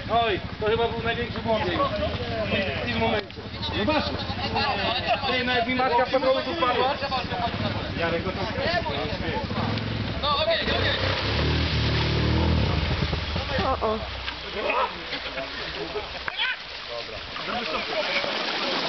Oj, to chyba był największy błąd w tym momencie. Zobaczcie. Ty, no jak mi matka patrolu tu padła. Jarek go tam No, okej. O. Dobra.